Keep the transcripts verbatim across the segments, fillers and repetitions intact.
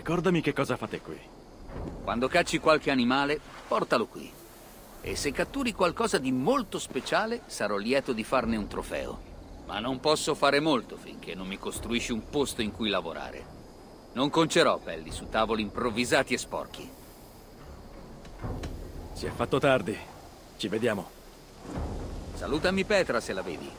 ricordami che cosa fate qui. Quando cacci qualche animale, portalo qui. E se catturi qualcosa di molto speciale, sarò lieto di farne un trofeo. Ma non posso fare molto finché non mi costruisci un posto in cui lavorare. Non concerò pelli su tavoli improvvisati e sporchi. Si è fatto tardi. Ci vediamo. Salutami Petra se la vedi.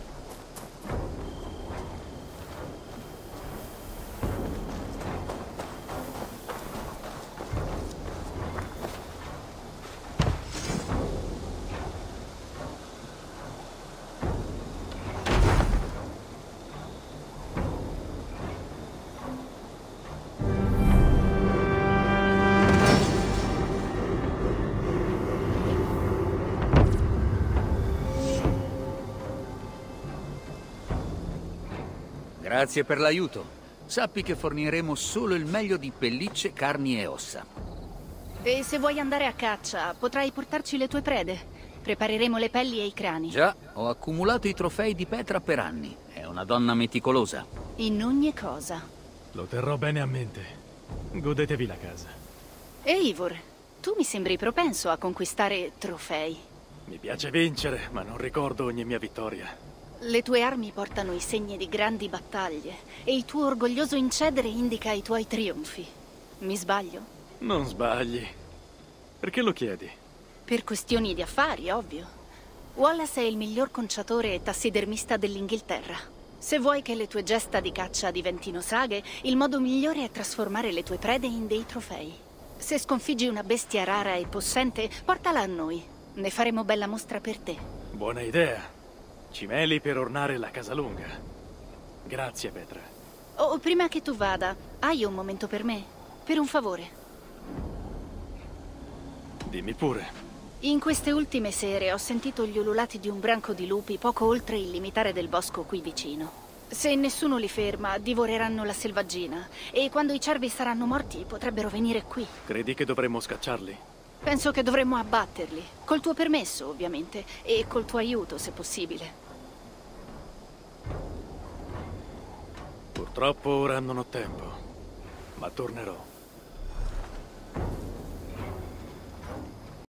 Grazie per l'aiuto. Sappi che forniremo solo il meglio di pellicce, carni e ossa. E se vuoi andare a caccia, potrai portarci le tue prede. Prepareremo le pelli e i crani. Già, ho accumulato i trofei di Petra per anni. È una donna meticolosa. In ogni cosa. Lo terrò bene a mente. Godetevi la casa. E Ivor, tu mi sembri propenso a conquistare trofei. Mi piace vincere, ma non ricordo ogni mia vittoria. Le tue armi portano i segni di grandi battaglie e il tuo orgoglioso incedere indica i tuoi trionfi. Mi sbaglio? Non sbagli. Perché lo chiedi? Per questioni di affari, ovvio. Wallace è il miglior conciatore e tassidermista dell'Inghilterra. Se vuoi che le tue gesta di caccia diventino saghe, il modo migliore è trasformare le tue prede in dei trofei. Se sconfiggi una bestia rara e possente, portala a noi. Ne faremo bella mostra per te. Buona idea. Cimeli per ornare la casalunga. Grazie, Petra. Oh, prima che tu vada, hai un momento per me? Per un favore. Dimmi pure. In queste ultime sere ho sentito gli ululati di un branco di lupi poco oltre il limitare del bosco qui vicino. Se nessuno li ferma, divoreranno la selvaggina. E quando i cervi saranno morti, potrebbero venire qui. Credi che dovremmo scacciarli? Penso che dovremmo abbatterli. Col tuo permesso, ovviamente. E col tuo aiuto, se possibile. Purtroppo ora non ho tempo, ma tornerò.